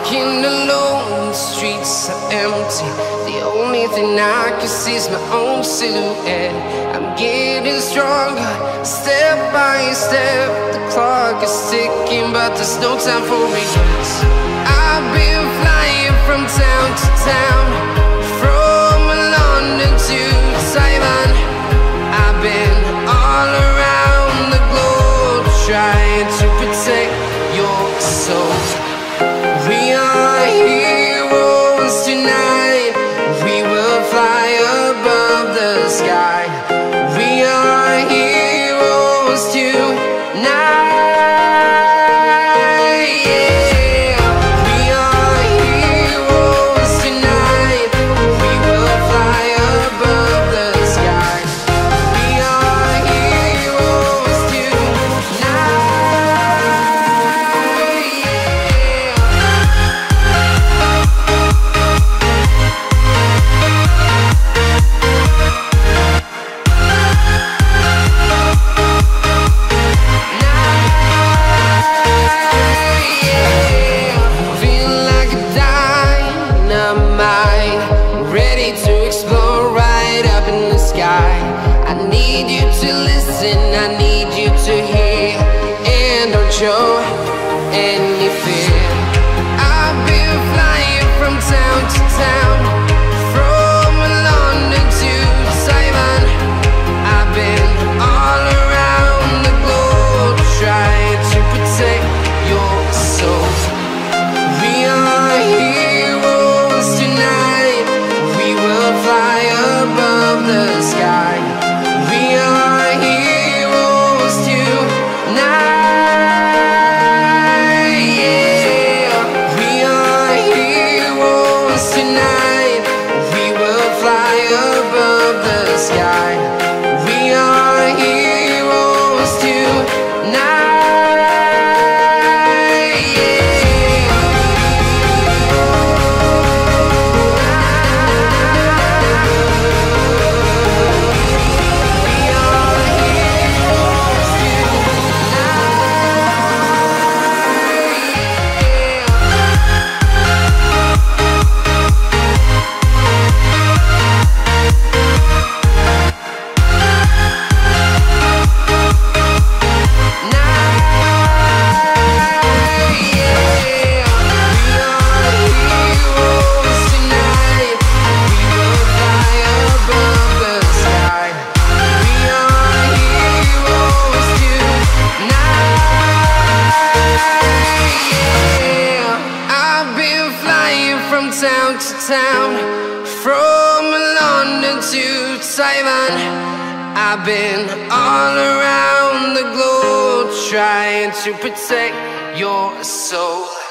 walking alone, the streets are empty. The only thing I can see is my own silhouette. I'm getting stronger, step by step. The clock is ticking, but there's no time for regrets. I've been flying from town to town, from London to Taiwan. I've been all around the globe, trying to protect your soul. We are heroes tonight. We will fly above the sky. We are heroes tonight. Yeah. We are heroes tonight. We will fly above the sky. We are heroes tonight. I need you to listen, I need you to hear, and don't show any fear. I've been flying from town to town, from London to Taiwan. I've been all around the globe, trying to protect your soul. We are heroes tonight. We will fly above the sky. We are heroes tonight. Yeah. We are heroes tonight. We will fly above the sky. We are heroes tonight. Town to town, from London to Taiwan. I've been all around the globe, trying to protect your soul.